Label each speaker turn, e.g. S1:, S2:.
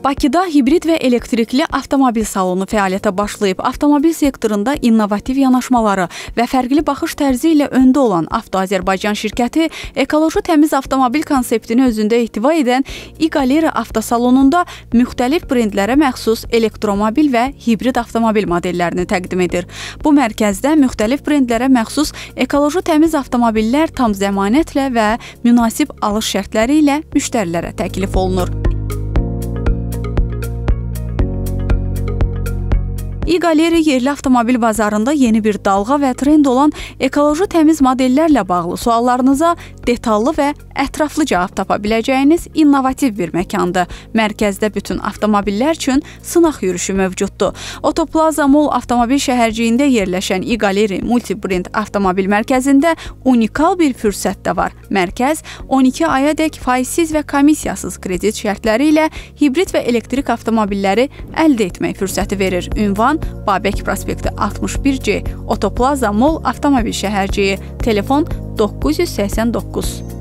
S1: Bakıda hibrid və elektrikli avtomobil salonu fəaliyyətə başlayıb. Avtomobil sektorunda innovativ yanaşmaları və fərqli baxış tərzi ilə öndə olan Avto Azərbaycan şirkəti ekoloji təmiz avtomobil konseptini özündə ehtiva edən iGaleri avtosalonunda müxtəlif brendlərə məxsus elektromobil və hibrid avtomobil modellərini təqdim edir. Bu mərkəzdə müxtəlif brendlərə məxsus ekoloji təmiz avtomobillər tam zəmanətlə və münasib alış şərtləri ilə müştərilərə təklif olunur. iGaleri yerli avtomobil bazarında yeni bir dalğa və trend olan ekoloji təmiz modellərlə bağlı suallarınıza detallı və ətraflı cavab tapa biləcəyiniz innovativ bir məkandır. Mərkəzdə bütün avtomobillər üçün sınaq yürüyüşü mövcuddur. Otoplaza Mall avtomobil şəhərciyində yerləşən iGaleri multibrend avtomobil mərkəzində unikal bir fürsət də var. Mərkəz 12 ayadək faizsiz və komissiyasız kredit şərtləri ilə hibrid və elektrik avtomobilləri əldə etmək fürsəti verir. Ünvan Babək prospekti 61C, Otoplaza Mall avtomobil şəhərciyi, telefon 989.